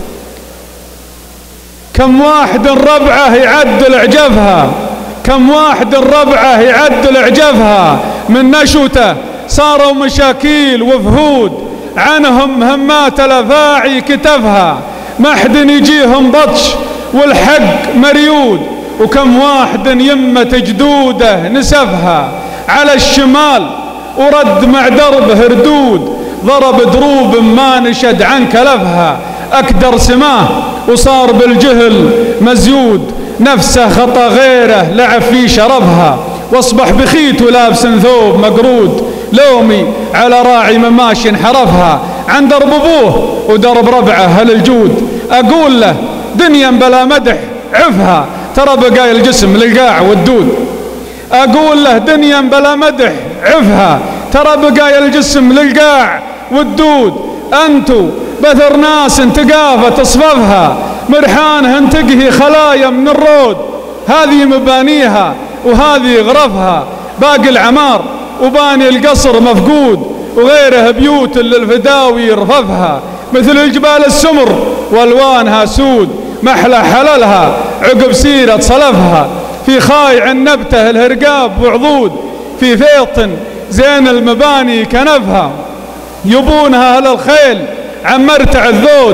كم واحد ربعه يعدل عجفها، كم واحد ربعه يعدل عجفها، من نشوته صاروا مشاكيل وفهود، عنهم همات الافاعي كتفها، ما حد يجيهم بطش والحق مريود، وكم واحد يمة جدوده نسفها، على الشمال ورد مع دربه ردود، ضرب دروب ما نشد عن كلفها، أكدر سماه وصار بالجهل مزيود، نفسه خطى غيره لعب في شرفها، واصبح بخيت ولابس ثوب مقرود، لومي على راعي مماشي انحرفها، عن درب ابوه ودرب ربعه هل الجود، اقول له دنيا بلا مدح عفها، ترى بقايا الجسم للقاع والدود، اقول له دنيا بلا مدح عفها، ترى بقايا الجسم للقاع والدود، انتو بثر ناس تقافه تصففها، مرحانهن تقهي خلايا من الرود، هذه مبانيها وهذه غرفها، باقي العمار وباني القصر مفقود، وغيره بيوت للفداوي يرففها، مثل الجبال السمر والوانها سود، محلى حللها عقب سيرة صلفها، في خايع النبته الهرقاب وعضود، في فيط زين المباني كنفها، يبونها اهل الخيل عن مرتع الذود،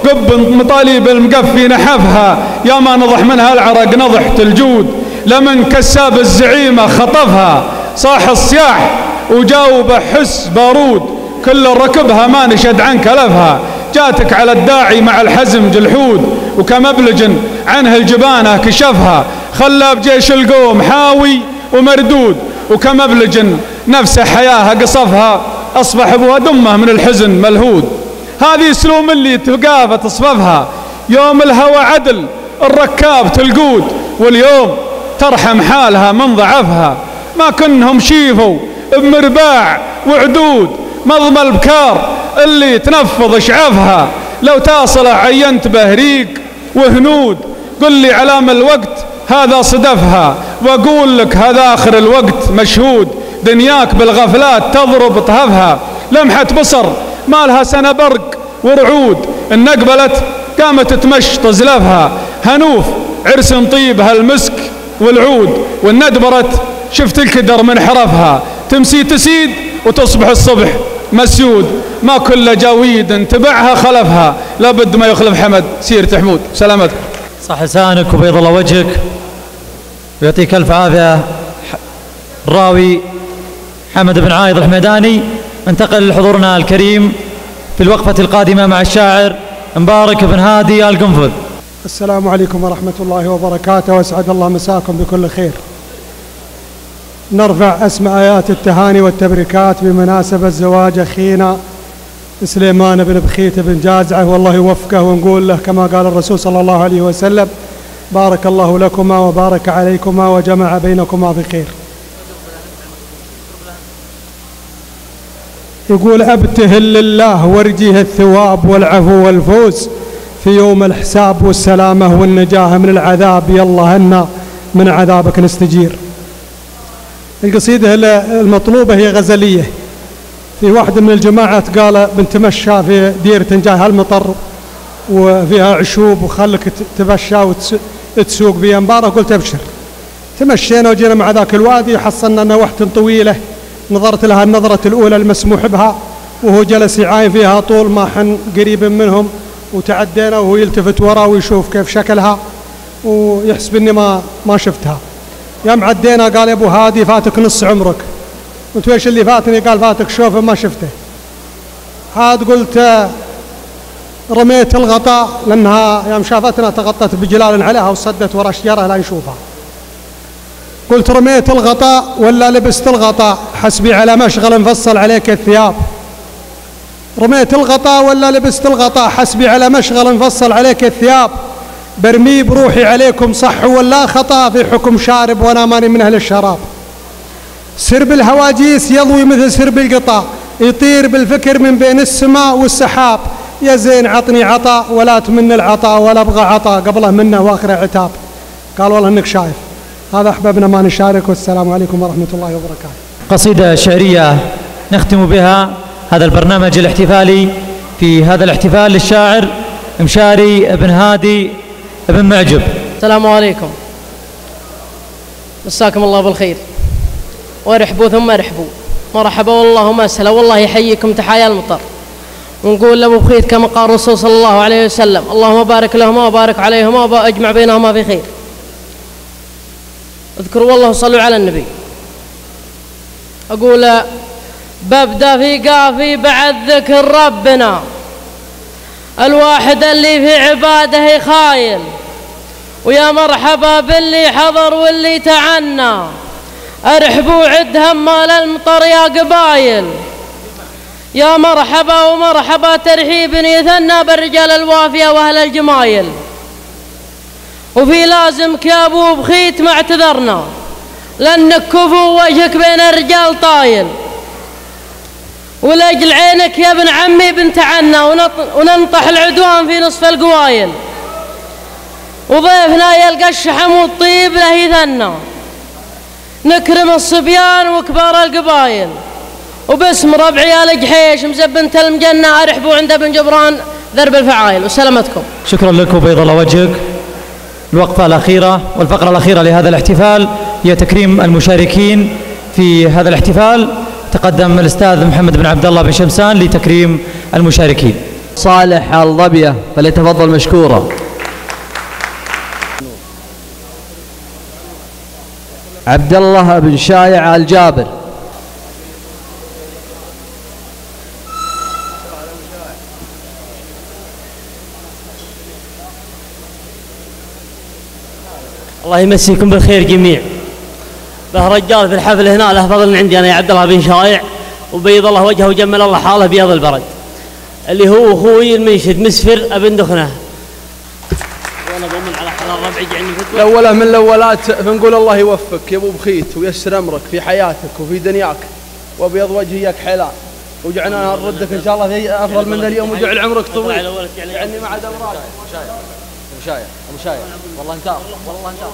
قب مطاليب المقفي نحفها، يا ما نضح منها العرق نضحت الجود، لمن كساب الزعيمة خطفها، صاح الصياح وجاوب حس بارود، كل ركبها ما نشد عن كلفها، جاتك على الداعي مع الحزم جلحود، وكمبلج عنه الجبانة كشفها، خلى بجيش القوم حاوي ومردود، وكمبلج نفسه حياها قصفها، أصبح أبوها دمه من الحزن ملهود. هذه سلوم اللي تقافة تصففها، يوم الهوى عدل الركاب تلقود، واليوم ترحم حالها من ضعفها، ما كنهم شيفوا بمرباع وعدود، مضمى البكار اللي تنفض شعفها، لو تصل عينت بهريق وهنود، قل لي علام الوقت هذا صدفها، واقول لك هذا آخر الوقت مشهود، دنياك بالغفلات تضرب طهفها، لمحة بصر ما لها سنة برق ورعود، إن أقبلت قامت تمشط زلفها، هنوف عرس طيب هالمسك والعود، وإن أدبرت شفت الكدر من حرفها، تمسي تسيد وتصبح الصبح مسيود، ما كل جاويد تبعها خلفها، لابد ما يخلف حمد سيرة حمود. سلامتك. صح لسانك وبيض الله وجهك ويعطيك ألف عافية. الراوي حمد بن عايض الحميداني. انتقل لحضورنا الكريم في الوقفة القادمة مع الشاعر مبارك بن هادي القنفذ. السلام عليكم ورحمة الله وبركاته، واسعد الله مساكم بكل خير. نرفع أسمى آيات التهاني والتبريكات بمناسبة زواج أخينا سليمان بن بخيت بن جازعة، والله يوفقه، ونقول له كما قال الرسول صلى الله عليه وسلم: بارك الله لكما وبارك عليكما وجمع بينكما بخير. يقول: أبتهل لله وارجيه الثواب والعفو والفوز في يوم الحساب، والسلامة والنجاة من العذاب، يلا هنا من عذابك نستجير. القصيدة المطلوبة هي غزلية. في واحدة من الجماعة قال: بنتمشى في ديرة جاي هالمطر وفيها عشوب وخلك تمشى وتسوق بها مبارك. قلت: أبشر. تمشينا وجينا مع ذاك الوادي، حصلنا نوحة طويلة، نظرت لها النظرة الأولى المسموح بها، وهو جلس يعاين فيها طول ما حن قريب منهم، وتعدينا وهو يلتفت ورا ويشوف كيف شكلها ويحسب إني ما شفتها. يوم عدينا قال: يا أبو هادي فاتك نص عمرك. قلت: ويش اللي فاتني؟ قال: فاتك شوفه ما شفته. عاد قلت: رميت الغطاء، لأنها يوم شافتنا تغطت بجلال عليها وصدت ورا شجرة لا نشوفها. قلت: رميت الغطاء ولا لبست الغطاء؟ حسبي على مشغل مفصل عليك الثياب. رميت الغطاء ولا لبست الغطاء؟ حسبي على مشغل مفصل عليك الثياب. برمي بروحي عليكم صح ولا خطأ، في حكم شارب وانا ماني من اهل الشراب. سرب الهواجيس يضوي مثل سرب القطا، يطير بالفكر من بين السماء والسحاب. يا زين عطني عطاء ولا تمن العطاء، ولا ابغى عطاء قبله منه واخره عتاب. قال: والله انك شايف. هذا احبابنا ما نشارك، والسلام عليكم ورحمه الله وبركاته. قصيدة شعرية نختم بها هذا البرنامج الاحتفالي. في هذا الاحتفال للشاعر مشاري بن هادي بن معجب. السلام عليكم، مساكم الله بالخير، وارحبوا ثم ارحبوا، مرحبا والله مسهلا، والله يحييكم تحايا المطر. ونقول لابو بخيت كما قال الرسول صلى الله عليه وسلم: اللهم بارك لهما وبارك عليهما واجمع بينهما في خير. اذكروا والله وصلوا على النبي. اقول: ببدا في قافي بعد ذكر ربنا الواحد اللي في عباده خايل، ويا مرحبا باللي حضر واللي تعنى، ارحبوا عد همال المطر يا قبايل. يا مرحبا ومرحبا ترحيب يثنى بالرجال الوافية واهل الجمايل. وفي لازمك يا ابو بخيت ما اعتذرنا، لانك كفو وجهك بين الرجال طايل، ولاجل عينك يا ابن عمي بنت عنا، وننطح العدوان في نصف القوايل. وضيفنا يلقى الشحم والطيب له يثنى، نكرم الصبيان وكبار القبايل، وباسم ربعي آل جحيش مزبنت المجنة ارحبوا عند ابن جبران ذرب الفعايل. وسلامتكم. شكرا لك وبيض الله وجهك. الوقفة الأخيرة والفقرة الأخيرة لهذا الاحتفال هي تكريم المشاركين في هذا الاحتفال. تقدم الأستاذ محمد بن عبد الله بن شمسان لتكريم المشاركين. صالح الظبية فليتفضل مشكورا. عبد الله بن شايع الجابر. الله يمسيكم بالخير جميع. له رجال في الحفل هنا له فضل من عندي انا يا عبد الله بن شايع، وبيض الله وجهه وجمل الله حاله بيض البرد، اللي هو اخوي المنشد مسفر ابن دخنه. وانا ضمن على حلال ربعي يعني الاولى من الاولات بنقول الله يوفقك يا ابو بخيت ويسر امرك في حياتك وفي دنياك وابيض وجهك حلال، وجعلنا نردك ان شاء الله في افضل من اليوم وجعل عمرك طويل. يعني مع دورات ابو شايع والله انت والله انت.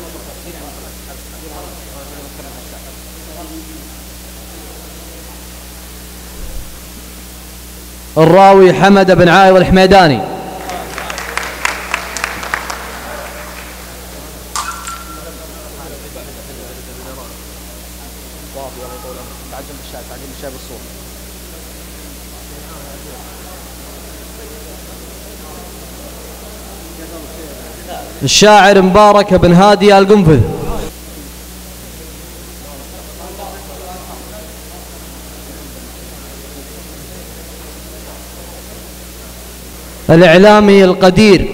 الراوي حمد بن عايض الحميداني. الشاعر مبارك بن هادي القنفذ. الإعلامي القدير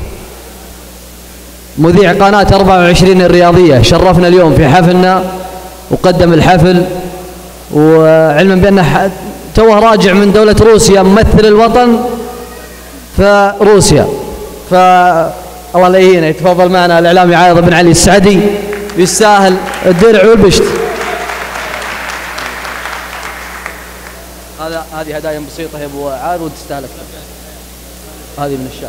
مذيع قناة 24 الرياضية، شرفنا اليوم في حفلنا وقدم الحفل، وعلما بأنه توه راجع من دولة روسيا ممثل الوطن في روسيا، فالله لا يهينه. يتفضل معنا الإعلامي عايض بن علي السعدي، يستاهل الدرع والبشت. هذه هدايا بسيطة يا ابو عايض وتستاهل أكثر. هذه من الشاي.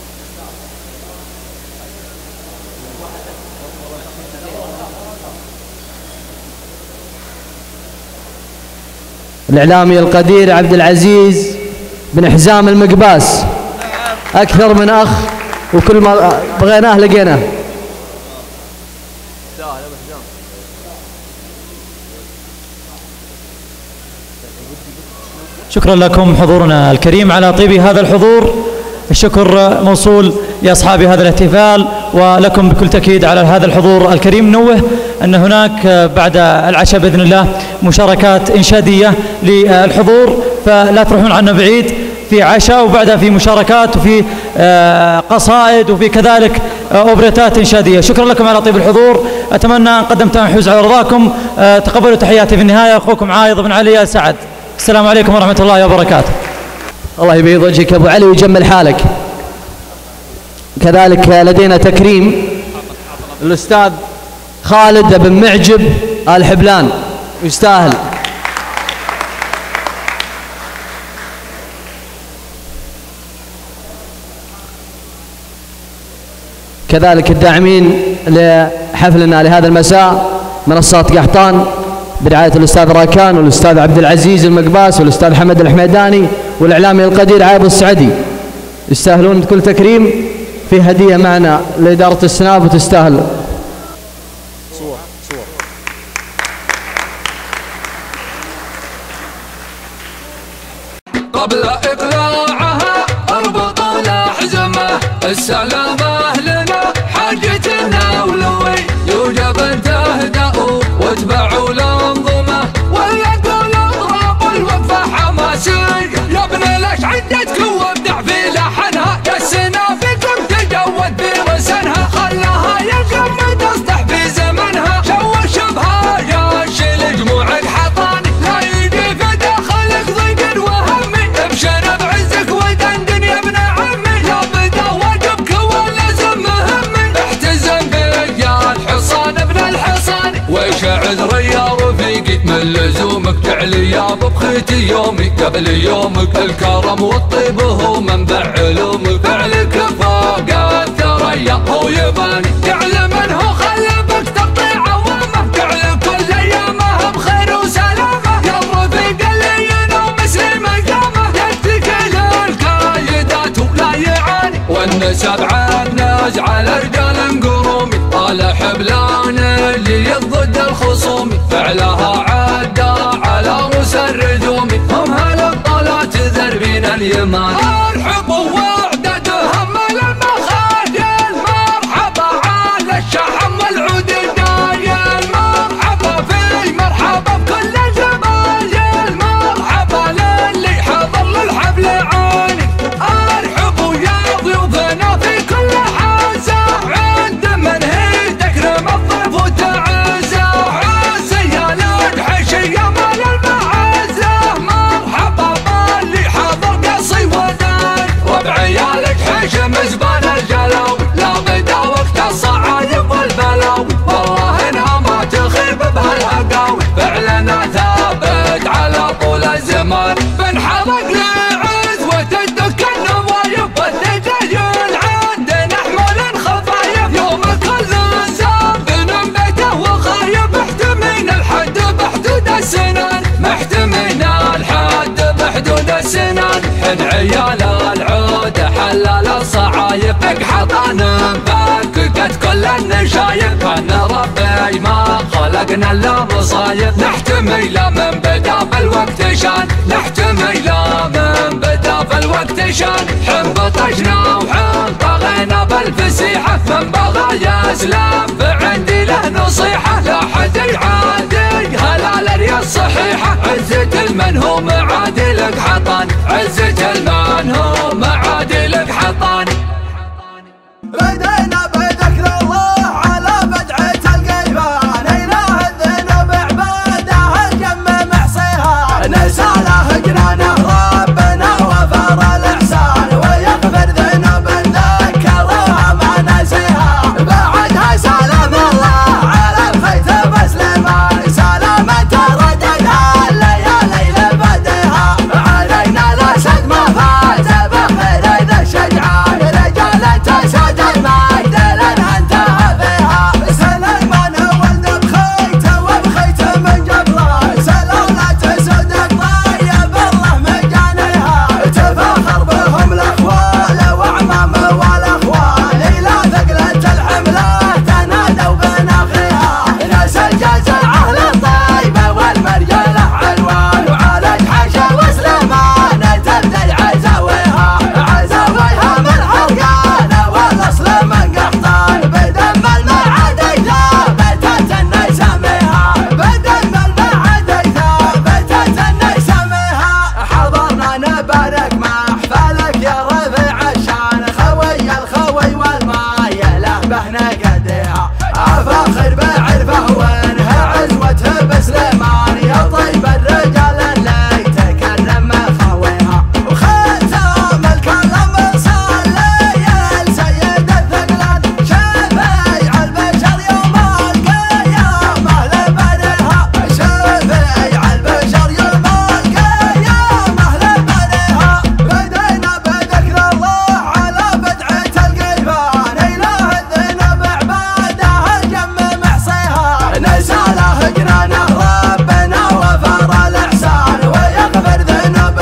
الإعلامي القدير عبد العزيز بن حزام المقباس، أكثر من أخ وكل ما بغيناه لقيناه. شكرا لكم حضورنا الكريم على طيب هذا الحضور. الشكر موصول لأصحاب هذا الاحتفال ولكم بكل تأكيد على هذا الحضور الكريم. نوه أن هناك بعد العشاء بإذن الله مشاركات إنشادية للحضور، فلا تروحون عنا بعيد، في عشاء وبعدها في مشاركات وفي قصائد وفي كذلك أوبريتات إنشادية. شكرا لكم على طيب الحضور، أتمنى أن قدمتم حوز على رضاكم. تقبلوا تحياتي في النهاية، أخوكم عايض بن علي السعد. السلام عليكم ورحمة الله وبركاته. الله يبيض وجهك أبو علي ويجمل حالك. كذلك لدينا تكريم الأستاذ خالد بن معجب الحبلان، يستاهل. كذلك الداعمين لحفلنا لهذا المساء منصات قحطان برعاية الأستاذ راكان والأستاذ عبد العزيز المقباس والأستاذ حمد الحميداني والإعلامي القدير عايض السعدي، يستاهلون كل تكريم. في هدية معنا لإدارة السناب وتستاهل. صور قبل إقلاعها اربطوا الأحزمة، السلامة لنا حاجتنا ولوي يوجب تهدأوا واتبعوا الأنظمة، وليكن اضراب الوقفة حماسية. يا ابن ليش عدتك وابدع في لحنها، دسنا فيكم تجود برسنها، خلاها يجمد تصدح في زمنها، شوشبها يا شل جموعك حطاني، لا يجي في داخلك ضيق وهمي، ابشر بعزك ودندن يا ابن عمي، لا بدا واجبك ولازم مهمي، احتزم برجال حصان ابن الحصان، ويش عذري يا رفيقي من لزومك، تعلي يا ببخيتي يومي قبل يومك، الكرم والطيب هو منبع علومك، فعلك فوق الثريا هو يباني، يعلم انه خلبك تقطيع عوامه، يعلم كل ايامه بخير وسلامه، يا الرفيق اللي ينوم مسلم قامه، يتكل الكايدات ولا يعاني، والنسب عالناز على رجال قرومي، طال حبلان اللي ضد الخصومي، فعلها عدى على رؤوس الرجوم، هم هالابطالات ذربين اليمان. ارحبوا وعددهم المخايل مرحبا على الشحم والعود الدايل مرحبا في مرحبا بكل الجمايل مرحبا للي حضر للحفل عاني. ارحبوا يا ضيوفنا في كل حازة عند من هي تكرم الضيف وتعزى عزي يا الادحش يا مال المعزة مرحبا باللي حضر قصي ودان وبعيالك حش مزبان الجلاوي لا بدا وقت الصعايب والبلاوي والله انها ما تخيب بهالهقاوي فعلنا ثابت على طول الزمان بنحرق لعزوة الدك النوايب والدجاجل عندنا حمل خفايف يوم كل ساب من بيته وخايب محتمين الحد بحدود السنان محتمين الحد بحدود السنان حن عيال العود حلال الصعايب حطان فككت كل النشايب كان ربي ما خلقنا الا مصايب نحتمي لا من بدا بالوقت شان نحتمي لا من بدا بالوقت شان حن بطشنا وحن طغينا بالفسيحة من بغى يسلم فعندي له نصيحة لا حد يعادي هلال رياض صحيحة عزة المنهوم عادلك حطان عزة المنهوم عادلك حطان. بدينا بذكر الله على بدعة القيفان إله الذنب عباده الجم محصيها نساله جنانه ربنا وفر الإحسان ويغفر ذنوب ذكرها ما نسيها بعدها سلام الله على الخيث بسليمان سلامة رددها الليالي لبدها علينا الأسد ما فاز بخير إذا الشجعان رجال تسد المجد لأنها انتهى فيها سليمان ولد بخيته وبخيته من قبله سلامة تسد الطيب الله مجانيها تفاخر بهم الأخوال وعمام والأخوال إلى ثقلة الحملة تنادوا بين أخيها ناس الجزعة للطيبة والمرجلة عنوان وعلى حشا وسليمان تبدأ عزاويها عزاويها من حرقان والأصل من قحطان بدم المعادي ثابتت الناس سميها بدم المعادي ثابتت الناس سميها حضرنا نبارك مع احفالك يا رفيع الشان خوي الخوي والمايه له بهنا قديها افاخر بعرفه وانها عزوته بسليمان يا طيب الرجال اللي تكرم خويها وختام الكرم صلي السيد الثقلان شفيع البشر يوم القيامه لبنيها شفيع البشر يوم القيامه لبنيها بدينا بذكر الله على بدعة القيفان إله الذنب عباده الجم محصيها نساله جنانه ربنا وفر الإحسان ويغفر ذنوب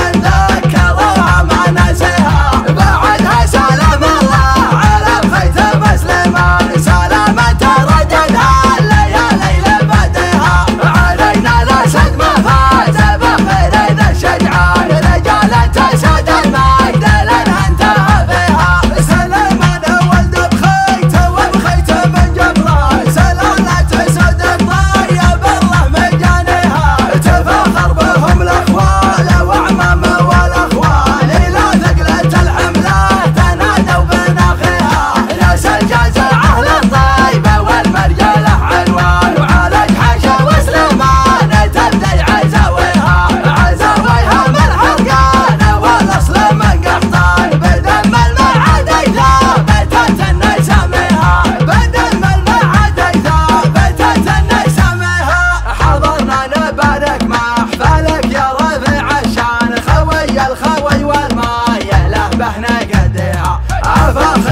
ذكرها ما نسيها بعدها سلام الله على الخيث بسليمان سلامة رددها الليالي لبدها علينا الأسد ما فاز بخير إذا الشجعان رجال تسد المجد لأنها انتهى فيها سليمان ولد بخيته وبخيته من قبله سلامة تسد الطيب الله مجانيها تفاخر بهم الأخوال وعمام والأخوال إلى ثقلة الحملة تنادوا بين أخيها ناس الجزعة للطيبة والمرجلة عنوان وعلى حشا وسليمان تبدأ عزاويها عزاويها من حرقان والأصل من قحطان بدم المعادي ثابتت الناس سميها بدم المعادي ثابتت الناس سميها حضرنا نبارك مع احفالك يا رفيع الشان خوي الخوي والمايه له بهنا قديها افاخر